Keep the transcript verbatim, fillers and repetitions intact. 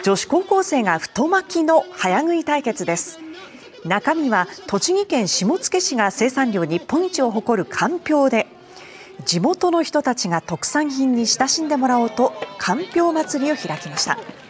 女子高校生が太巻きの早食い対決です。中身は栃木県下野市が生産量日本一を誇るかんぴょうで、地元の人たちが特産品に親しんでもらおうとかんぴょう祭りを開きました。